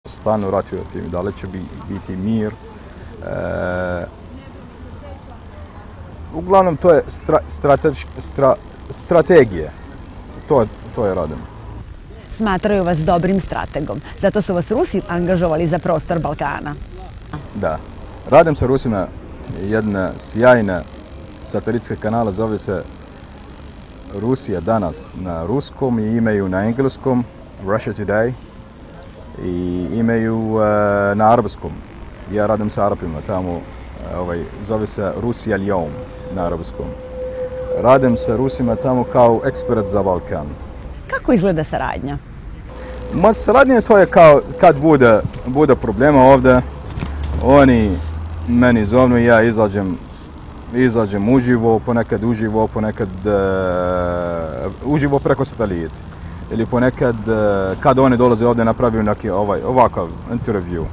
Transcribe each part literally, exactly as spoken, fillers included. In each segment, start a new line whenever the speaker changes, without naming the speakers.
Stalno ratujete, da li će biti mir. E, uglavnom, to je stra, strateš, stra, strategije. To, to je radim.
Smatraju vas dobrim strategom. Zato su vas Rusi angažovali za prostor Balkana.
Da. Radim sa Rusima jedna sjajna satelitska kanala, zove se Rusija danas na ruskom i imaju na engleskom Russia Today i imaju uh, na arabskom. Ja radim sa Arapima tamo, ovaj, zove se Rusija Ljom na arabskom. Radim sa Rusima tamo kao ekspert za Balkan.
Kako izgleda saradnja?
Ma saradnja to je kao kad bude, bude problema ovdje, oni meni zovnu i ja izađem, izađem uživo, ponekad uživo, ponekad uh, uživo preko satelita. Ili ponekad uh, kad oni dolaze ovdje napraviju neki ovaj, ovakav intervju.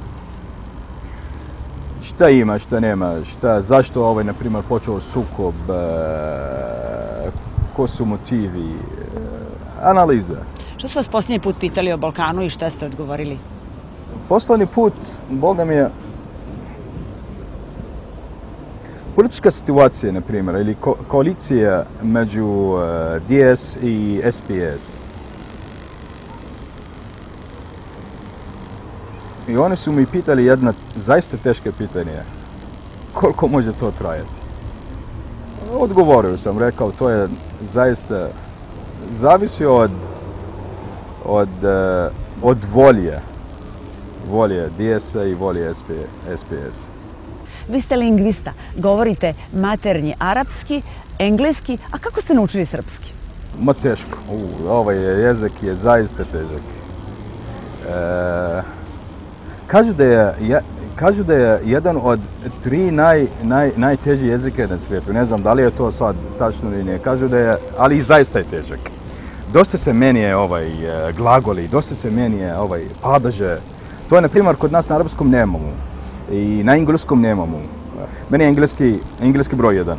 Šta ima, šta nema, šta, zašto ovaj, na primjer, počeo sukob, uh, ko su motivi, uh, analiza.
Što su vas posljednji put pitali o Balkanu i šta ste odgovorili?
Poslednji put, Boga mi je, politička situacija, na primjer, ili ko koalicija među uh, D S i S P S. I oni su mi pitali jedna zaista teška pitanja. Koliko može to trajati? Odgovorio sam, rekao, to je zaista zavisi od od, uh, od volje. Volje D S-a i volje S P S.
Vi ste lingvista, govorite maternji arapski, engleski, a kako ste naučili srpski?
Ma teško. U, ovaj jezik je zaista težak. E, kažu, da je, ja, kažu da je jedan od tri naj, naj, najteži jezike na svijetu. Ne znam da li je to sad tačno ili ne. Kažu da je, ali i zaista je težak. Dosta se menije ovaj, glagoli, dosta se menije ovaj, padaže. To je, na primjer, kod nas na arapskom nemamo. I na engleskom nemamo. Meni je engleski, engleski broj jedan.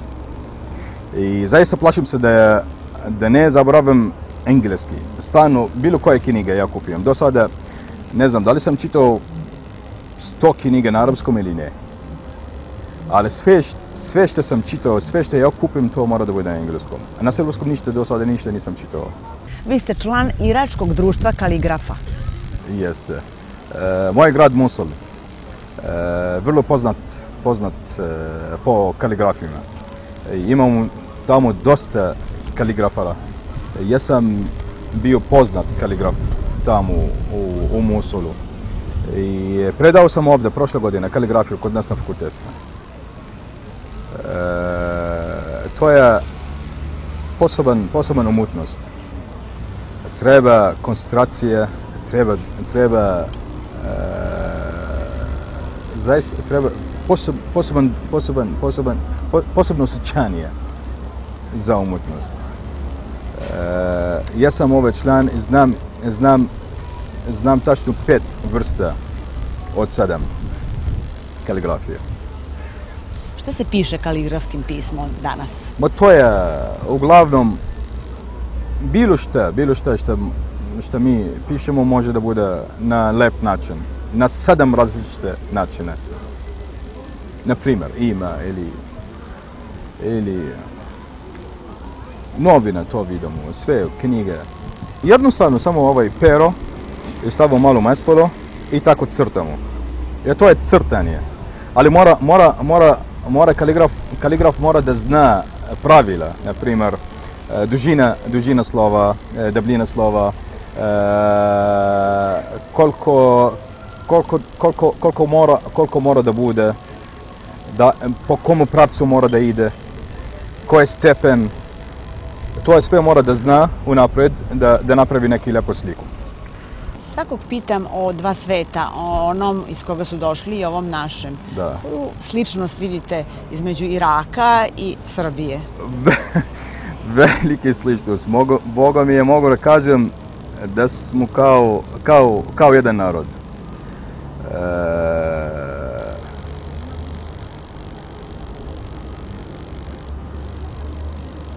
I zaista plašim se da, je, da ne zaboravim engleski. Stalno, bilo koje knjige ja kupujem. Do sada, ne znam, da li sam čitao sto knjiga na arapskom ili ne. Ali sve, sve što sam čitao, sve što ja kupim, to mora da bude na engleskom. A na srpskom ništa, do sada ništa nisam čitao.
Vi ste član Iračkog društva kaligrafa.
Jeste. E, moj grad Mosul. E, vrlo poznat, poznat e, po kaligrafima. E, imamo tamo dosta kaligrafara. E, ja sam bio poznat kaligraf tamo u, u Mosulu. I predao sam ovdje prošle godine kaligrafiju kod nas na fakultetu. E, to je poseban, poseban umutnost. Treba koncentracije, treba, treba zaista treba poseb, poseban, poseban, poseban, po, posebno osjećanje za umutnost. E, ja sam ovaj član i znam, znam, znam tačno pet vrsta od sedam kaligrafije.
Šta se piše kaligrafskim pismom danas?
Ma to je uglavnom bilo šta, bilo šta što, što mi pišemo može da bude na lep način. Na sedam različite načine. Na primjer, ima ili, ili novina, to vidimo, sve knjige. Jednostavno samo ovaj pero i stavimo malo mestolo i tako crtamo. Jer to je crtanje. Ali mora, mora, mora, mora kaligraf, kaligraf mora da zna pravila. Na primjer, dužina, dužina slova, debljina slova, koliko Koliko, koliko, koliko, mora, koliko mora da bude, da, po komu pravcu mora da ide, koji stepen, to je sve mora da zna unapred da, da napravi neki lepo sliku.
Svakog pitam o dva sveta, o onom iz koga su došli i ovom našem.
Da.
Koju sličnost vidite između Iraka i Srbije?
Veliki sličnost. Mogu, Boga mi je mogu da kažem da smo kao, kao, kao jedan narod. E,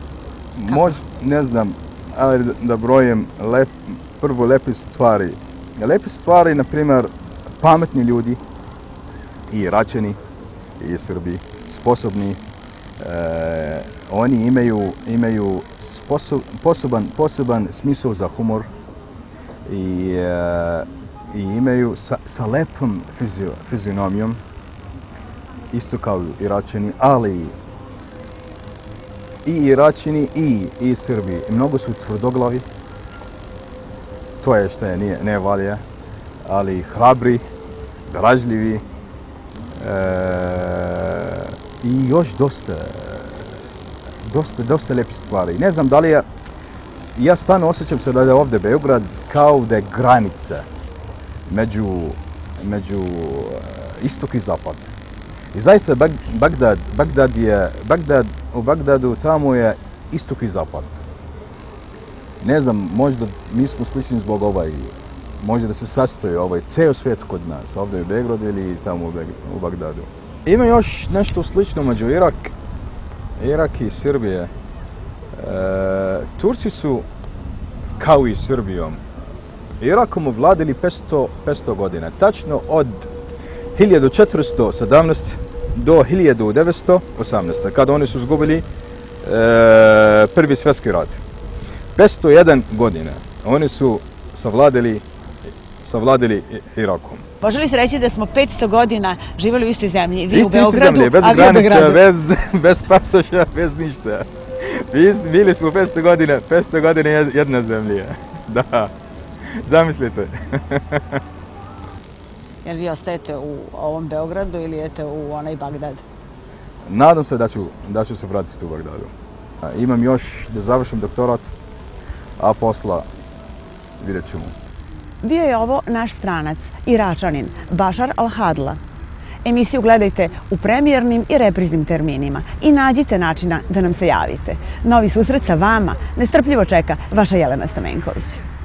mož, ne znam, ali da brojim lep, prvo lepe stvari lepe stvari, na primjer, pametni ljudi, i Iračani, i Srbi, sposobni. E, oni imaju, imaju sposob, poseban, poseban smisao za humor i, e, i imaju sa, sa lepom fizio, fizionomijom, isto kao Iračani, ali i Iračani i, i Srbi mnogo su tvrdoglavi, to je što je nije, ne valja, ali hrabri, dražljivi, e, i još dosta, dosta, dosta lijepih stvari. Ne znam da li ja, ja stvarno osjećam se da je ovdje Beograd kao da je granica među, među istok i zapad. I zaista Bagdad, Bagdad je, Bagdad, u Bagdadu tamo je istok i zapad. Ne znam, možda mi smo slični zbog ovaj, možda da se sastoji ovaj ceo svijet kod nas, ovdje u Beogradu ili tamo u Bagdadu. Ima još nešto slično među Irak, Irak i Srbije. E, Turci su, kao i Srbijom, Irakom vladali petsto godina, tačno od hiljadu četiristo sedamnaeste do hiljadu devetsto osamnaeste. Kada oni su izgubili e, prvi svjetski rat. petsto jedna godina oni su savladali, savladali Irakom.
Može li se reći da smo petsto godina živjeli u istoj zemlji? Vi
Isti,
u Beogradu,
zemlje, bez
a vi u
granica,
Beogradu?
bez, bez pasoša, bez ništa. Bili smo petsto godina, petsto godina jedna zemlja. Da, zamislite.
Jel vi ostajete u ovom Beogradu ili idete u onaj Bagdad?
Nadam se da ću, da ću se vratiti u Bagdadu. Imam još da završim doktorat, a posla vidjet ćemo.
Bio je ovo naš stranac, Iračanin, Bašar Al-Hadla. Emisiju gledajte u premijernim i repriznim terminima i nađite načina da nam se javite. Novi susret sa vama nestrpljivo čeka vaša Jelena Stamenković.